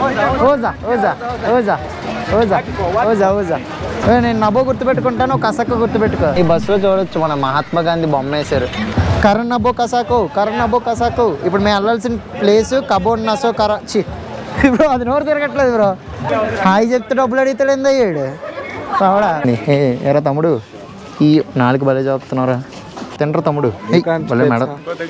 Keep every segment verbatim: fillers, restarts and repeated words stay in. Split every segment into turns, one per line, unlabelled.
ఓజా ఓజా ఓజా ఓజా ఓజా ఓజా నేను నబో గుర్తుపెట్టుకుంటాను కసక్క గుర్తుపెట్టుకో. ఈ బస్సులో చూడొచ్చు మన మహాత్మా గాంధీ బొమ్మ వేశారు. కరణ్ నబో కసాకో కరణ్ నబో కసాకో. ఇప్పుడు మేము వెళ్ళాల్సిన ప్లేస్ కబోర్డ్ నసో కర చి ఇప్పుడు అది నోరు తిరగట్లేదు బ్రో. హాయ్ చెప్తే డబ్బులు అడిగితే ఏంది అయ్యాడు రావడా. ఎరా తమ్ముడు ఈ నాలుగు భలే చెప్తున్నారా తింటారు తమ్ముడు భలే మేడం.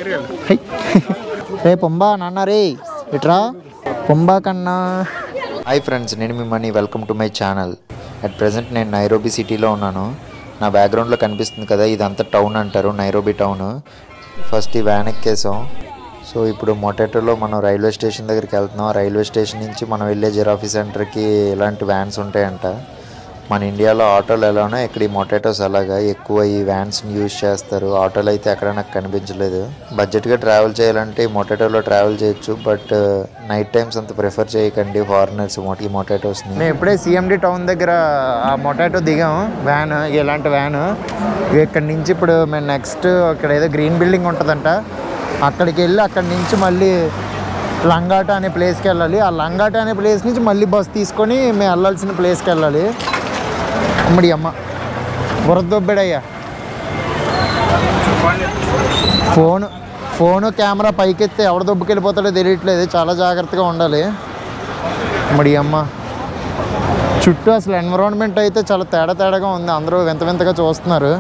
రే పొంబా నాన్న రే ఇట్రా పొంబా కన్నా.
హాయ్ ఫ్రెండ్స్, నేను మీ Mani. Welcome to my channel. At present నేను నైరోబీ సిటీలో ఉన్నాను. నా బ్యాక్గ్రౌండ్లో కనిపిస్తుంది కదా, ఇదంతా టౌన్ అంటారు, నైరోబీ టౌన్. ఫస్ట్ ఈ వ్యాన్ ఎక్కేసాం. సో ఇప్పుడు మొటాటోలో మనం రైల్వే స్టేషన్ దగ్గరికి వెళ్తున్నాం. రైల్వే స్టేషన్ నుంచి మనం వెళ్ళే జిరాఫీ సెంటర్కి ఇలాంటి వ్యాన్స్ ఉంటాయంట. మన ఇండియాలో ఆటోలు ఎలానో ఇక్కడ ఈ మొటాటోస్ అలాగా ఎక్కువ ఈ వ్యాన్స్ని యూజ్ చేస్తారు. ఆటోలు అయితే ఎక్కడ నాకు కనిపించలేదు. బడ్జెట్గా ట్రావెల్ చేయాలంటే ఈ మొటాటోలో ట్రావెల్ చేయొచ్చు, బట్ నైట్ టైమ్స్ అంత ప్రిఫర్ చేయకండి ఫారినర్స్ ఈ మొటాటోస్ని.
మేము ఇప్పుడే సిఎండి టౌన్ దగ్గర ఆ మొటాటో దిగాం, వ్యాన్ ఇలాంటి వ్యాన్. ఇక్కడ నుంచి ఇప్పుడు మేము నెక్స్ట్ ఇక్కడ ఏదో గ్రీన్ బిల్డింగ్ ఉంటుందంట, అక్కడికి వెళ్ళి అక్కడి నుంచి మళ్ళీ లంగాట అనే ప్లేస్కి వెళ్ళాలి. ఆ లంగాట అనే ప్లేస్ నుంచి మళ్ళీ బస్ తీసుకొని మేము వెళ్ళాల్సిన ప్లేస్కి వెళ్ళాలి. అమ్మడి అమ్మ బురదొబ్బెడయ్యా. ఫోను ఫోను కెమెరా పైకెత్తే ఎవడ దొబ్బుకెళ్ళిపోతాడో తెలియట్లేదు, చాలా జాగ్రత్తగా ఉండాలి. అమ్మడి అమ్మ చుట్టూ అసలు ఎన్విరాన్మెంట్ అయితే చాలా తేడా తేడాగా ఉంది. అందరూ వింత వింతగా చూస్తున్నారు.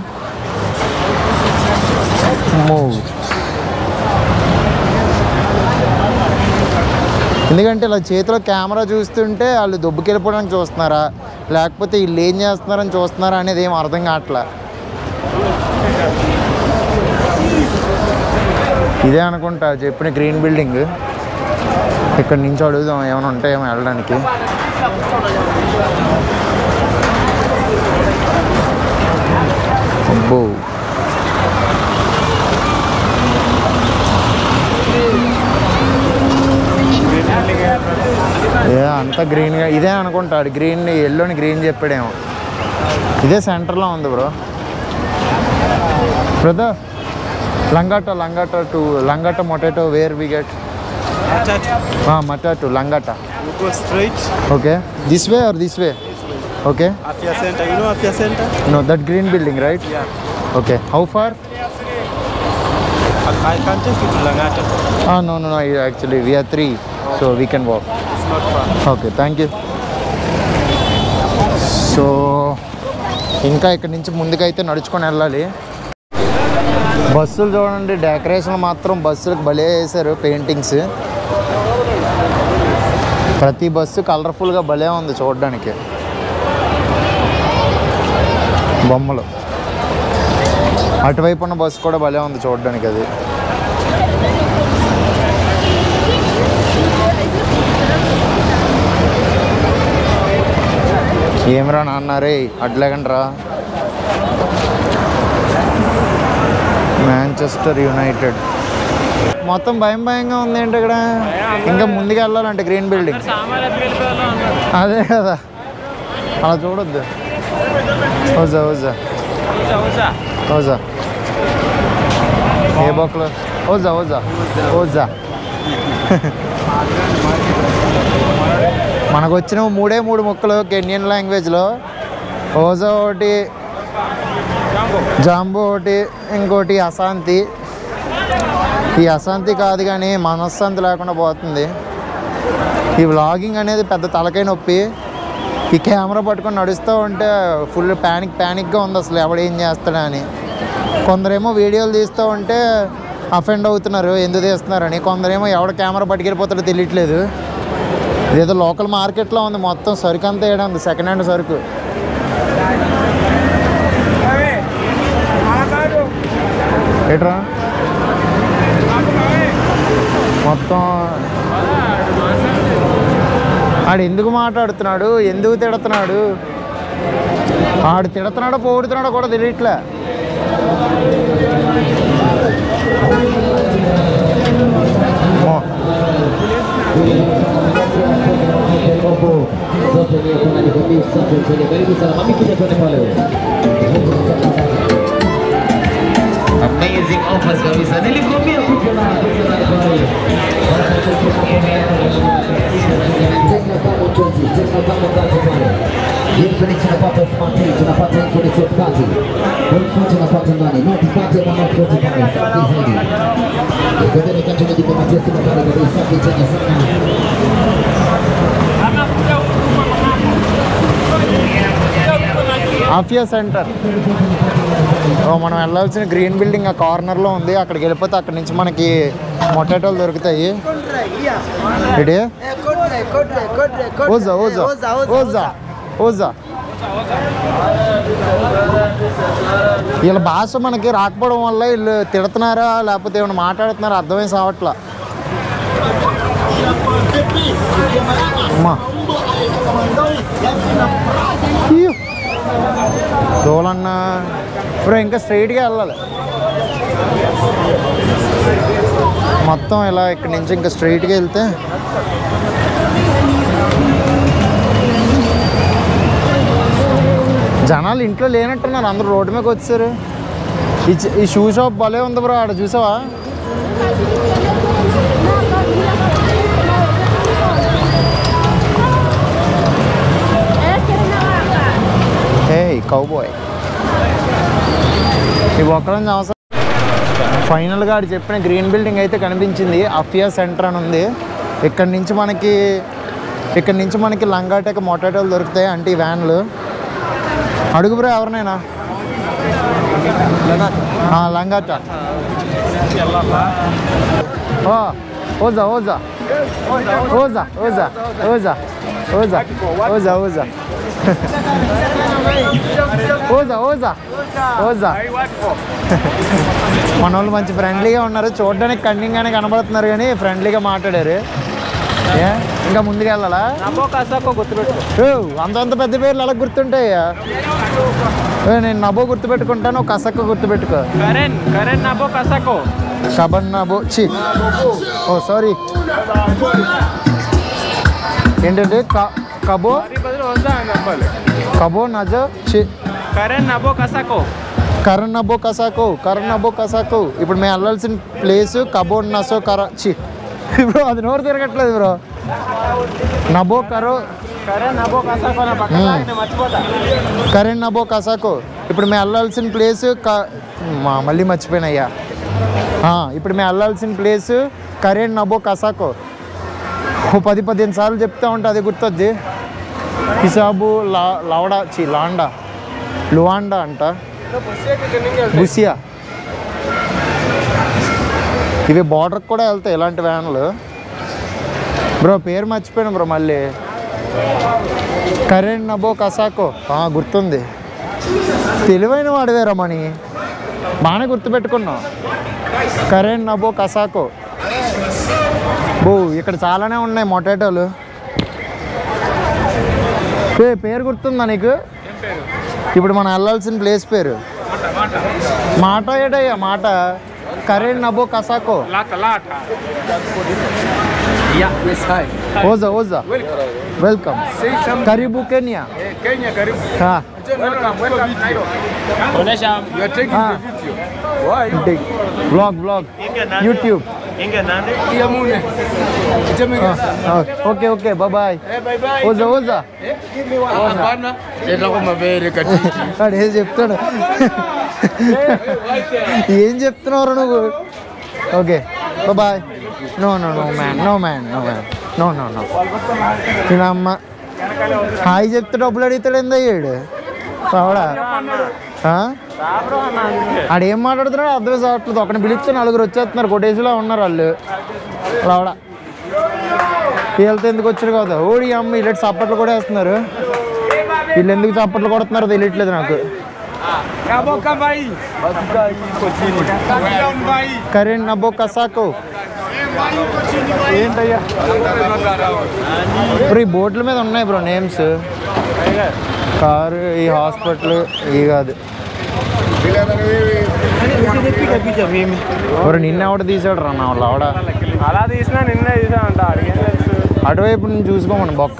ఎందుకంటే ఇలా చేతిలో కెమెరా చూస్తుంటే వాళ్ళు దొబ్బుకెళ్ళిపోవడానికి చూస్తున్నారా లేకపోతే వీళ్ళు ఏం చేస్తున్నారని చూస్తున్నారా అనేది ఏం అర్థం కావట్లా. ఇదే అనుకుంటా చెప్పిన గ్రీన్ బిల్డింగ్. ఇక్కడ నుంచి అడుగుదాం ఏమైనా ఉంటాయేమో వెళ్ళడానికి. అబ్బో ఏ అంతా గ్రీన్గా ఇదే అనుకుంటాడు. గ్రీన్ ఎల్లోని గ్రీన్ చెప్పాడేమో. ఇదే సెంటర్లో ఉంది bro. Brother Langata Langata to Langata matatu where we get matatu Langata. Okay this way or this way? Okay no that green building right? Okay how far?
I can take you to Langata.
Ah, no, no, no. Actually, we are three, so we can walk.
It's not far.
Okay, thank you. So ఇంకా ఇక్కడ నుంచి ముందుకైతే నడుచుకొని వెళ్ళాలి. బస్సులు చూడండి, decoration మాత్రం బస్సులకు భలే వేశారు పెయింటింగ్స్. ప్రతి బస్సు కలర్ఫుల్గా భలే ఉంది చూడడానికి. బొమ్మలు అటువైపు ఉన్న బస్సు కూడా భలే ఉంది చూడడానికి. అది ఏమరా నాన్నారే అడ్లేకండ్రా. Manchester United. మొత్తం భయం భయంగా ఉంది ఏంటి ఇక్కడ. ఇంకా ముందుకు వెళ్ళాలంటే గ్రీన్ బిల్డింగ్. అదే కదా అలా చూడొద్దు. ఓజా ఓజా ఓజా ఏ బొక్కలు ఓజా ఓజా ఓజా. మనకు వచ్చిన మూడే మూడు ముక్కలు కెన్యన్ లాంగ్వేజ్లో. ఓజా ఒకటి, జాంబో ఒకటి, ఇంకోటి అశాంతి. ఈ అశాంతి కాదు కానీ మనశ్శాంతి లేకుండా పోతుంది. ఈ వ్లాగింగ్ అనేది పెద్ద తలకాయ నొప్పి. ఈ కెమెరా పట్టుకొని నడుస్తూ ఉంటే ఫుల్ ప్యానిక్ ప్యానిక్గా ఉంది అసలు ఎవడేం చేస్తాడా అని. కొందరేమో వీడియోలు తీస్తూ ఉంటే అఫెండ్ అవుతున్నారు ఎందుకు తీస్తున్నారని. కొందరేమో ఎవడ కెమెరా పట్టుకెళ్ళిపోతాడో తెలియట్లేదు. ఇదేదో లోకల్ మార్కెట్లో ఉంది, మొత్తం సరుకు అంతా వేయడం ఉంది, సెకండ్ హ్యాండ్ సరుకు. ఏట్రా మొత్తం ఆడు ఎందుకు మాట్లాడుతున్నాడు, ఎందుకు తిడుతున్నాడు, ఆడు తిడుతున్నాడో పోడుతున్నాడో కూడా తెలియట్లే.
Amazing offers nggak bisa nilai
twenty, tunapata ngazi pale. Hivi tunapata smart, tunapata kule chokati. Huko tunapata ndani, noti pate na noti pale. Safi zaidi. Kwa hiyo katika jibu la test na pale kwa safi tena sana.
Afya centre మనం వెళ్ళాల్సిన green building ఆ కార్నర్లో ఉంది. అక్కడికి వెళ్ళిపోతే అక్కడి నుంచి మనకి మొటాటోలు దొరుకుతాయి. ఇడే ఓజా ఓజా ఓజా ఓజా వీళ్ళ భాష మనకి రాకపోవడం వల్ల వీళ్ళు తిడుతున్నారా లేకపోతే ఏమైనా మాట్లాడుతున్నారా అర్థమే సావట్లా. అమ్మా రోలన్నా ఇప్పుడు ఇంకా స్ట్రైట్గా వెళ్ళాలి మొత్తం ఇలా ఇక్కడి నుంచి ఇంకా స్ట్రైట్గా వెళ్తే జనాలు ఇంట్లో లేనట్టున్నారు, అందరూ రోడ్డు మీదకి వచ్చారు. ఈ ఈ షూ షాప్ భలే ఉంది బ్రో, ఆడ చూసావా? హే కౌబాయ్ ఈ ఒక్కరోజు అవసరం. ఫైనల్గా ఆడు చెప్పిన గ్రీన్ బిల్డింగ్ అయితే కనిపించింది. అఫియా సెంటర్ అని ఉంది. ఇక్కడి నుంచి మనకి ఇక్కడి నుంచి మనకి లంగాటెక మొటాటోలు దొరుకుతాయి అంటే ఈ వ్యాన్లు. అడుగు బ్రో ఎవరినైనా. లంగాట ఓజా ఓజా ఓజా ఓజా ఓజా ఓజా ఓజా ఓజా ఓజా ఓజా ఓజా మన వాళ్ళు మంచి ఫ్రెండ్లీగా ఉన్నారు. చూడడానికి కన్నింగ్గానే కనబడుతున్నారు కానీ ఫ్రెండ్లీగా మాట్లాడారు. ఏ ఇంకా ముందుకు వెళ్ళాలా? అంత అంత పెద్ద పేర్లు అలా గుర్తుంటాయా? నేను నబో గుర్తుపెట్టుకుంటాను, కసక్క గుర్తుపెట్టుకో. కబన్ నబో చి ఓ సారీ ఏంటంటే కబో కబో నజ చి కరణ్ నబో కసాకో కరణ్ నబో కసాకో కరణ్ నబో కసాకో. ఇప్పుడు మేము వెళ్ళాల్సిన ప్లేస్ కబో నసో కర చి బ్రో అది నోరు తిరగట్లేదు బ్రో. నబో కరో కరణ్ నబో కసాకో. ఇప్పుడు మేము వెళ్ళాల్సిన ప్లేస్ క మళ్ళీ మర్చిపోయినయ్యా. ఇప్పుడు మేము వెళ్ళాల్సిన ప్లేస్ కరణ్ నబో కసాకో. ఓ పది పదిహేను సార్లు చెప్తా ఉంటే అది గుర్తొద్ది. హిసాబు లా లవడా చి లాండా లువాండా అంట బుసియా. ఇవి బార్డర్కి కూడా వెళ్తాయి ఇలాంటి వ్యాన్లు. బ్రో పేరు మర్చిపోయాను బ్రో మళ్ళీ. కరెంట్ నబో కసాకో గుర్తుంది. తెలివైన వాడివేరా మణి, బాగానే గుర్తుపెట్టుకున్నావు. కరెంట్ నబో కసాకో. బో ఇక్కడ చాలానే ఉన్నాయి మొటాటోలు. పేరు గుర్తుందా నీకు? ఇప్పుడు మనం వెళ్ళాల్సిన ప్లేస్ పేరు మాట ఏటయ్యా మాట. కరెంట్ నబో కసాకో. ఓజా ఓజా వెల్కమ్. కరీబు Kenya. Vlog vlog YouTube. Okay okay bye. ఓజా ఓజా ఏం చెప్తాడు ఏం చెప్తున్నావు నువ్వు? Okay bye. No no no man no man no man no no no. నేను అమ్మ హాయ్ చెప్తే డబ్బులు అడుగుతాడు ఎంత అయ్యాడు రావడా? ఆడేం మాట్లాడుతున్నాడు అర్థమే కావట్లేదు. ఒకరిని పిలిస్తే నలుగురు వచ్చేస్తున్నారు, కొటేసిలో ఉన్నారు వాళ్ళు. రావడా వీళ్ళతో ఎందుకు వచ్చారు కదా. ఓడి అమ్మ ఇలాంటి చప్పట్లు కూడా వేస్తున్నారు. వీళ్ళు ఎందుకు చప్పట్లు కొడుతున్నారో తెలియట్లేదు నాకు. కరెంట్ నబో కసాకో ఏంటయ్యా? ఇప్పుడు ఈ బోర్డుల మీద ఉన్నాయి బ్రో నేమ్స్. కారు ఈ హాస్పిటల్ ఇవి కాదు. ఎవరు నిన్న ఎవడ తీసాడు రా నా వాళ్ళు ఆవిడ
అలా తీసినా నిన్నే తీసామంట.
అటువైపు నుంచి చూసుకోమను బొక్క.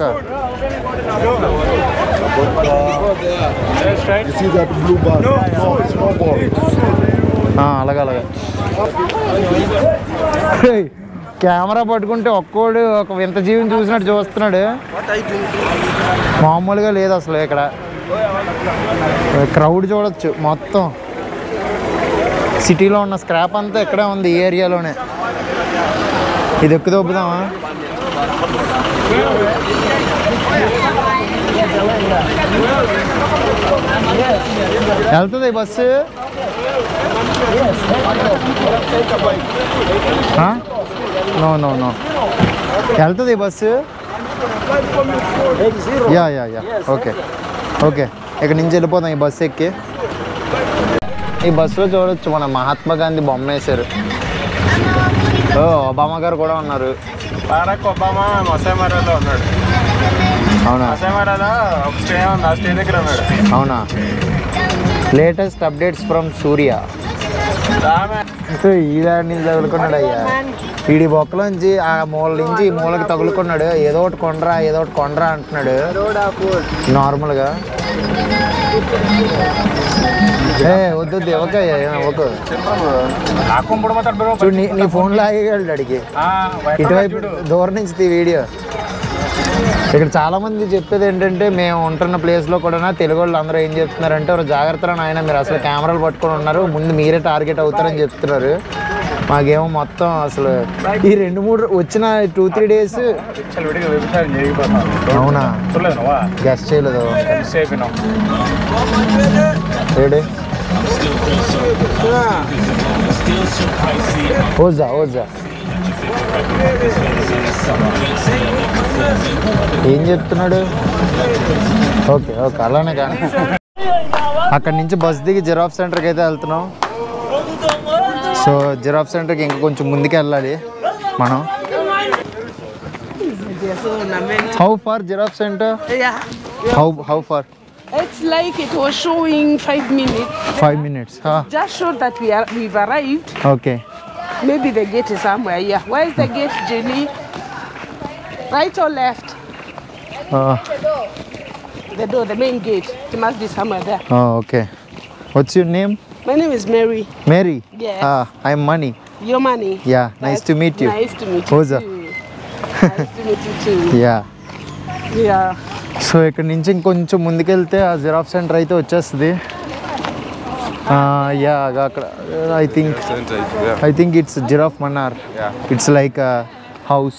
అలాగే అలాగే కెమెరా పట్టుకుంటే ఒక్కోడు ఒక వింత జీవిని చూసినట్టు చూస్తున్నాడు. మామూలుగా లేదు అసలు. ఇక్కడ క్రౌడ్ చూడొచ్చు. మొత్తం సిటీలో ఉన్న స్క్రాప్ అంతా ఇక్కడే ఉంది, ఈ ఏరియాలోనే. ఇది ఎక్కువ దొబ్బుదామా? వెళ్తుంది బస్సు? నో నో నో వెళ్తుంది bus? Yeah yeah yeah okay okay. ఇక్కడ నుంచి వెళ్ళిపోతాం ఈ బస్సు ఎక్కి. ఈ బస్సులో చూడొచ్చు మన మహాత్మా గాంధీ బొమ్మ వేశారు. ఓ ఒబామా గారు కూడా ఉన్నారు.
బారాక్ ఒబామా మసైమరాలో ఉన్నాడు.
అవునా?
మసైమరాలో ఒక స్టే ఉంది, ఆ స్టే దగ్గర ఉన్నాడు.
అవునా? Latest updates from Surya. ఈ దాడి నుంచి తగులుకున్నాడు అయ్యా. వీడి బొక్కలోంచి ఆ మూల నుంచి ఈ మూలకి తగులుకున్నాడు. ఏదో ఒకటి కొండరా ఏదో ఒకటి కొండరా అంటున్నాడు నార్మల్గా. ఏ వద్దు ఓకే ఓకే. చూడు నీ నీ ఫోన్లో ఆగేయాలి అడిగి. ఇటువైపు దూరం నుంచి తీ వీడియో. ఇక్కడ చాలామంది చెప్పేది ఏంటంటే, మేము ఉంటున్న ప్లేస్లో కూడా తెలుగు వాళ్ళు అందరూ ఏం చెప్తున్నారంటే, ఒక జాగ్రత్తగా నాయన మీరు అసలు కెమెరాలు పట్టుకొని ఉన్నారు, ముందు మీరే టార్గెట్ అవుతారని చెప్తున్నారు. మాకేమో మొత్తం అసలు ఈ రెండు మూడు వచ్చిన టూ త్రీ డేస్. అవునా? గెస్ట్ చేయలేదు. ఏడే ఓజా ఓజా ఏం చెప్తున్నాడు? ఓకే ఓకే అలానే కానీ. అక్కడి నుంచి బస్ దిగి జిరాఫ్ సెంటర్కి అయితే వెళ్తున్నాం. సో జిరాఫ్ సెంటర్కి ఇంకా కొంచెం ముందుకు వెళ్ళాలి మనం. How far giraffe centre? How how far?
It's like it was showing five minutes.
Five minutes. Huh?
Just showed that we are we've arrived.
Okay.
Maybe the gate is somewhere here. Where is the gate, Jenny? Right or left?
Uh,
The door, the main gate. It must be somewhere there.
oh, okay. What's your name?
My name is Mary.
Mary.
Yes.
Ah, I'm Mani.
Your money.
Yeah. Nice to meet you.
Nice to meet you.
Oza.
Too. Nice to meet you too.
Yeah.
Yeah.
So ఇక్కడ నుంచి ఇంకొంచెం ముందుకెళ్తే ఆ giraffe centre అయితే వచ్చేస్తుంది. Yeah అక్కడ I think I think it's giraffe manor. It's like house.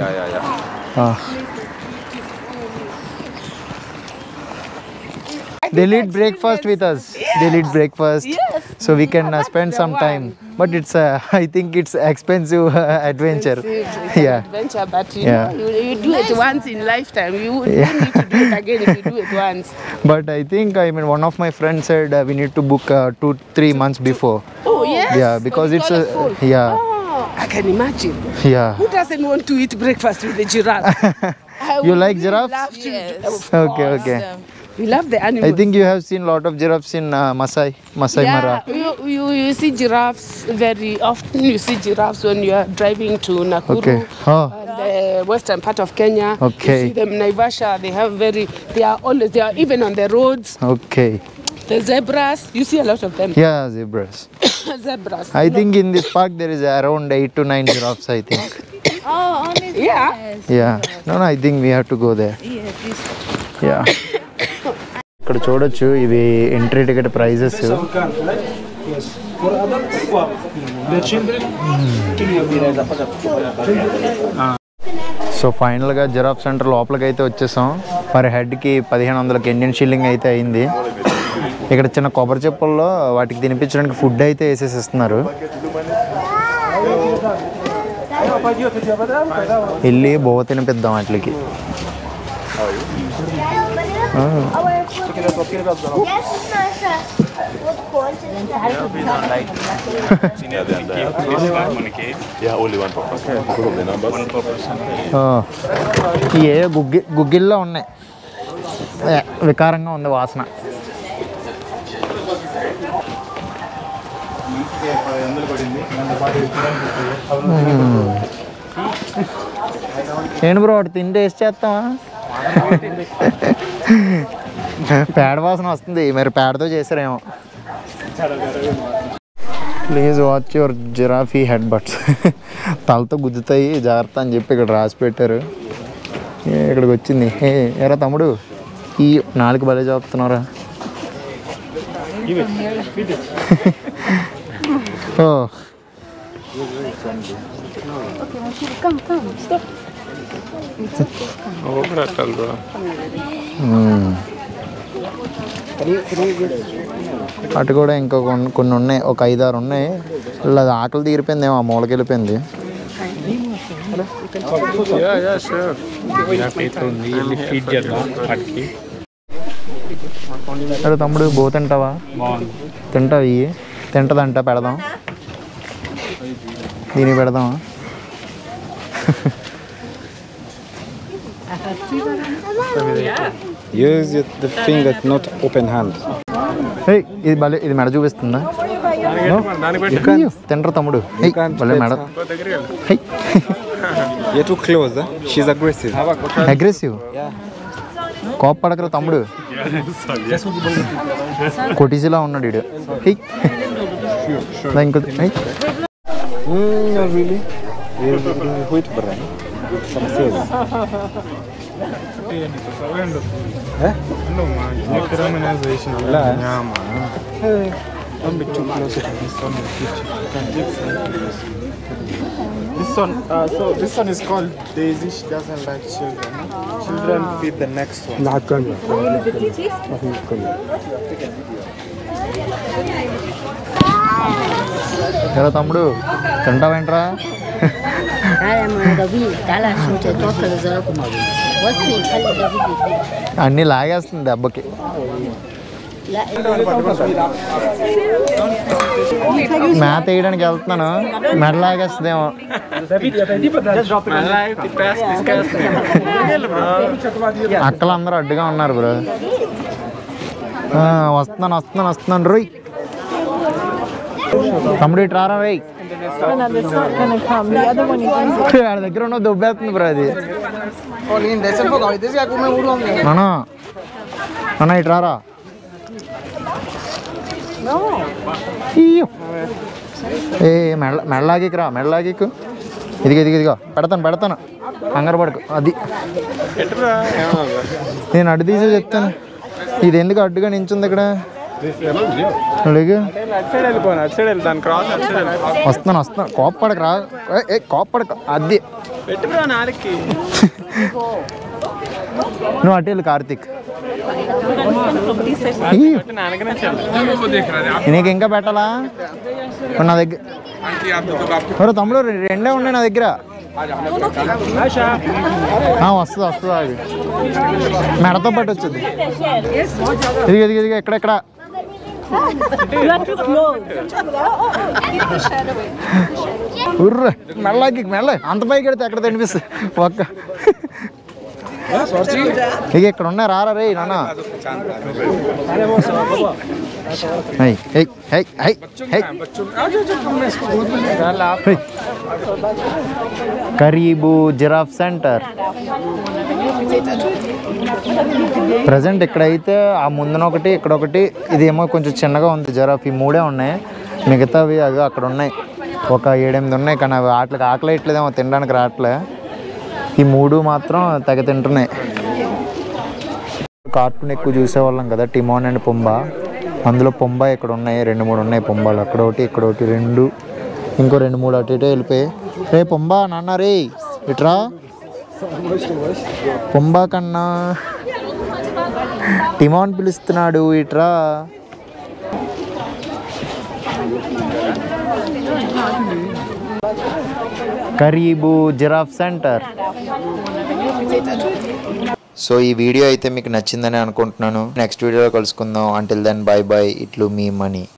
They'll eat breakfast with us. They'll eat breakfast.
Yes.
So we can uh, spend some time. But it's uh, I think it's expensive uh, adventure.
It's an
Yeah.
adventure, but you
Yeah.
know, you, you do it once in lifetime. You wouldn't
Yeah.
need to do it again if you do it once.
But I think I mean one of my friends said uh, we need to book uh, two three months before.
Oh yes.
Yeah, because
For the
it's a
colorful.
yeah
Oh, I can imagine.
yeah.
Who doesn't want to eat breakfast with the giraffe? I
You
would
like
really
giraffes?
love to.
Yes.
Of
Okay,
course.
okay.
We love the animals.
I think you have seen lot of giraffes in uh, Masai Masai Mara.
Yeah, you, you, you see giraffes very often. You see giraffes when you are driving to Nakuru.
Okay. Oh.
And the western part of Kenya.
Okay.
You see them in Naivasha. They have very. They are always. They are even on the roads.
Okay.
The zebras. You see a lot of them.
Yeah, zebras.
Zebras.
I think in this park there is around eight to nine giraffes. I think.
Oh, only
Yeah.
Yeah. No, no. I think we have to go there.
yes, this
Yeah. ఇక్కడ చూడొచ్చు ఇవి entry ticket prices. So ఫైనల్గా giraffe centre లోపలికి అయితే వచ్చేసాం. Per హెడ్కి పదిహేను వందల canyon shilling అయితే అయింది. ఇక్కడ చిన్న కొబ్బరి చెప్పుల్లో వాటికి తినిపించడానికి ఫుడ్ అయితే వేసేసి ఇస్తున్నారు. వెళ్ళి బోవ తినిపిద్దాం వాటికి. ఏ గుగ్గి గుగ్గిల్లో ఉన్నాయి. ఏ, వికారంగా ఉంది వాసన. ఏంటి బ్రో వాటి తిండి టేస్ట్ చేస్తావా? పేడ వాసన వస్తుంది. మరి పేడతో చేసారేమో. Please watch your giraffe head butts. తలతో గుద్దుతాయి జాగ్రత్త అని చెప్పి ఇక్కడ రాసి పెట్టారు. ఇక్కడికి వచ్చింది. ఏ ఎరా తమ్ముడు, ఈ నాలుగు బలే చెప్తున్నారా? ఓ అటు కూడా ఇంకో కొన్ని కొన్ని ఉన్నాయి, ఒక ఐదారు ఉన్నాయి. ఇలా అది ఆకలి తీరిపోయింది ఏమో, ఆ మూలకి వెళ్ళిపోయింది. అరే తమ్ముడు బో తింటావా? తింటావు? ఇవి తింటదంట, పెడదాం దీనికి పెడదామా?
Use the finger, not open hand.
ఇది భలే, ఇది మెడ చూపిస్తుందా? తింటారు తమ్ముడు. భలే మెడ.
You're too close. Huh? She's aggressive.
Aggressive. కోప్పడకరా తమ్ముడు. కొటిసిలా ఉన్నాడు వీడు. ఇంకో
Really? Wait, brother. Some says. Eh? No, man. No criminalization. Yeah, man. Hey, don't be too close to this one. This one, uh, so this one is called Daisy. She doesn't like children. Children feed the next one. Not going
ఎలా తమ్ముడు తింటావేంట్రా? అన్నీ లాగేస్తుంది దెబ్బకి. మేత వేయడానికి వెళ్తున్నాను, మెడ లాగేస్తుందేమో. అక్కలు అందరూ అడ్డుగా ఉన్నారు బ్రో. వస్తున్నాను వస్తున్నాను వస్తున్నాను రోయ్. తమ్ముడు ఇటు రారా రోయ్. వాళ్ళ దగ్గర ఉన్న దుబ్బేస్తుంది బ్రో అది. నానా నాన్న ఇటు రారా. ఏ మెడ మెడలాగికి రా, మెడలాగికు. ఇదిగో ఇదిగో ఇదిగో పెడతాను పెడతాను, కంగారు పడుకు. అది నేను అడ్డు తీసే చెప్తాను. ఇది ఎందుకు అడ్డుగా నించుంది ఇక్కడ? వస్తున్నాను వస్తున్నాను, కోప్పడక రా. ఏ కోప్పడక. అది నువ్వు అటు వెళ్ళు కార్తీక్. నీకు ఇంకా పెట్టాలా? నా దగ్గర తమ్ముడు రెండే ఉన్నాయి నా దగ్గర. వస్తుంది వస్తుంది, అది మెడతో పాటు వచ్చింది. ఇది ఇది ఇది ఎక్కడెక్కడ ఉర్ర మెళ్ళకి మెళ్ళ అంత పైకి వెడితే ఎక్కడ తినిపిస్తుంది ఒక్క. ఇక ఇక్కడ ఉన్నాయి రారా రే నాన్న. కరీబు జిరాఫ్ సెంటర్ ప్రజెంట్ ఇక్కడైతే ఆ ముందున ఒకటి ఇక్కడ ఒకటి, ఇదేమో కొంచెం చిన్నగా ఉంది జిరాఫ్. ఈ మూడే ఉన్నాయి, మిగతావి అవి అక్కడ ఉన్నాయి. ఒక ఏడెనిమిది ఉన్నాయి, కానీ అవి వాటికి ఆకలి వేయట్లేదేమో, తినడానికి రావట్లే. ఈ మూడు మాత్రం తెగ తింటున్నాయి. కార్టూన్ ఎక్కువ చూసేవాళ్ళం కదా, టిమోన్ అండ్ పుంబా. అందులో పుంబా ఇక్కడ ఉన్నాయి, రెండు మూడు ఉన్నాయి పుంబాలు. అక్కడ ఒకటి ఇక్కడ ఒకటి రెండు, ఇంకో రెండు మూడు అటు ఇటు వెళ్ళిపోయి. రే పుంబా నాన్న రే ఇట్రా. పుంబా కన్నా టిమోన్ పిలుస్తున్నాడు ఇట్రా. కరీబు జిరాఫ్ సెంటర్.
సో ఈ వీడియో అయితే మీకు నచ్చిందని అనుకుంటున్నాను. నెక్స్ట్ వీడియోలో కలుసుకుందాం. Until then bye bye. ఇట్లు మీ మనీ.